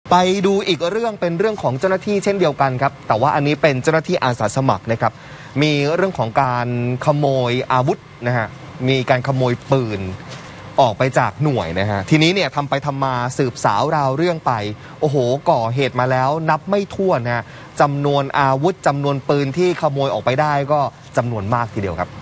ไปดูอีกเรื่องเป็นเรื่องของเจ้าหน้าที่เช่นเดียวกันครับแต่ว่าอันนี้เป็นเจ้าหน้าที่อาสาสมัครนะครับมีเรื่องของการขโมยอาวุธนะฮะมีการขโมยปืนออกไปจากหน่วยนะฮะทีนี้เนี่ยทำไปทำมาสืบสาวราวเรื่องไปโอ้โหก่อเหตุมาแล้วนับไม่ถ้วนนะจำนวนอาวุธจำนวนปืนที่ขโมยออกไปได้ก็จำนวนมากทีเดียวครับ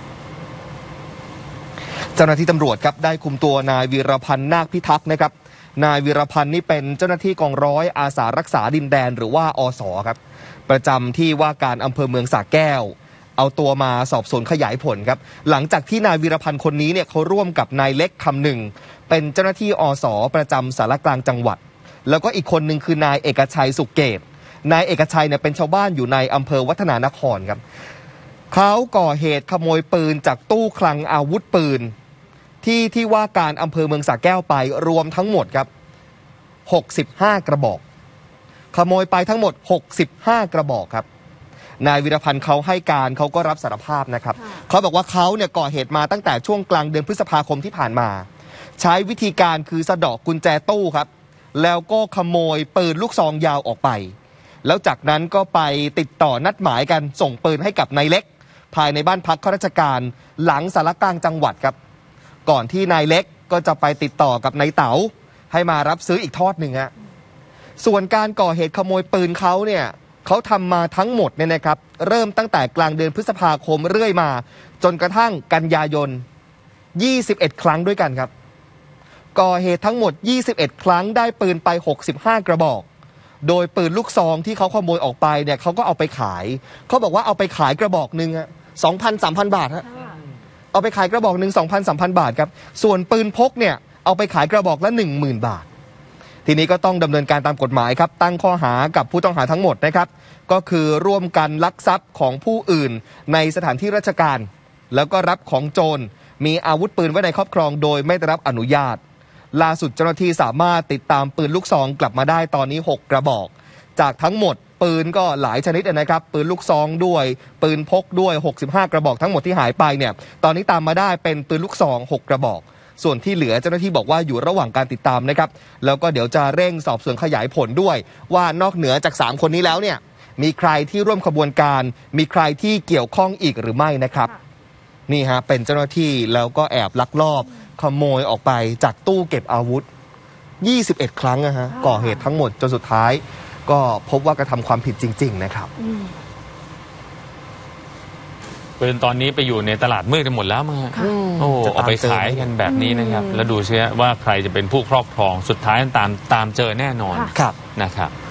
เจ้าหน้าที่ตำรวจครับได้คุมตัวนายวีรพันธ์นาคพิทักษ์นะครับนายวีรพันธ์นี่เป็นเจ้าหน้าที่กองร้อยอาสารักษาดินแดนหรือว่าอส.ครับประจำที่ว่าการอำเภอเมืองสระแก้วเอาตัวมาสอบสวนขยายผลครับหลังจากที่นายวีรพันธ์คนนี้เนี่ยเขาร่วมกับนายเล็กคำหนึ่งเป็นเจ้าหน้าที่อส.ประจำสารกลางจังหวัดแล้วก็อีกคนหนึ่งคือนายเอกชัยสุเกตนายเอกชัยเนี่ยเป็นชาวบ้านอยู่ในอำเภอวัฒนานครครับเขาก่อเหตุขโมยปืนจากตู้คลังอาวุธปืนที่ว่าการอำเภอเมืองสระแก้วไปรวมทั้งหมดครับ65กระบอกขโมยไปทั้งหมด65กระบอกครับนายวีรพันธ์เขาให้การเขาก็รับสารภาพนะครับเขาบอกว่าเขาเนี่ยก่อเหตุมาตั้งแต่ช่วงกลางเดือนพฤษภาคมที่ผ่านมาใช้วิธีการคือสะเดาะกุญแจตู้ครับแล้วก็ขโมยปืนลูกซองยาวออกไปแล้วจากนั้นก็ไปติดต่อนัดหมายกันส่งปืนให้กับนายเล็กภายในบ้านพักข้าราชการหลังสารกลางจังหวัดครับก่อนที่นายเล็กก็จะไปติดต่อกับนายเต๋าให้มารับซื้ออีกทอดหนึ่งฮะส่วนการก่อเหตุขโมยปืนเขาเนี่ยเขาทำมาทั้งหมดเนี่ยนะครับเริ่มตั้งแต่กลางเดือนพฤษภาคมเรื่อยมาจนกระทั่งกันยายน21ครั้งด้วยกันครับก่อเหตุทั้งหมด21ครั้งได้ปืนไป65กระบอกโดยปืนลูกซองที่เขาขโมยออกไปเนี่ยเขาก็เอาไปขายเขาบอกว่าเอาไปขายกระบอกหนึ่ง 2,000-3,000 บาทฮะเอาไปขายกระบอกหนึ่ง 2,000-3,000 บาทครับส่วนปืนพกเนี่ยเอาไปขายกระบอกละ 10,000 บาททีนี้ก็ต้องดำเนินการตามกฎหมายครับตั้งข้อหากับผู้ต้องหาทั้งหมดนะครับก็คือร่วมกันลักทรัพย์ของผู้อื่นในสถานที่ราชการแล้วก็รับของโจรมีอาวุธปืนไว้ในครอบครองโดยไม่ได้รับอนุญาตล่าสุดเจ้าหน้าที่สามารถติดตามปืนลูกซองกลับมาได้ตอนนี้6กระบอกจากทั้งหมดปืนก็หลายชนิดนะครับปืนลูกซองด้วยปืนพกด้วย65กระบอกทั้งหมดที่หายไปเนี่ยตอนนี้ตามมาได้เป็นปืนลูกซอง6กระบอกส่วนที่เหลือเจ้าหน้าที่บอกว่าอยู่ระหว่างการติดตามนะครับแล้วก็เดี๋ยวจะเร่งสอบสวนขยายผลด้วยว่านอกเหนือจาก3คนนี้แล้วเนี่ยมีใครที่ร่วมขบวนการมีใครที่เกี่ยวข้องอีกหรือไม่นะครับนี่ฮะเป็นเจ้าหน้าที่แล้วก็แอบลักลอบขโมยออกไปจากตู้เก็บอาวุธ21ครั้งนะฮะก่อเหตุทั้งหมดจนสุดท้ายก็พบว่ากระทำความผิดจริงๆนะครับปืนตอนนี้ไปอยู่ในตลาดมืดกันหมดแล้วมั้งโอ้เอาไปขายกันแบบนี้นะครับแล้วดูเชื่อว่าใครจะเป็นผู้ครอบครองสุดท้ายตามเจอแน่นอนนะครับ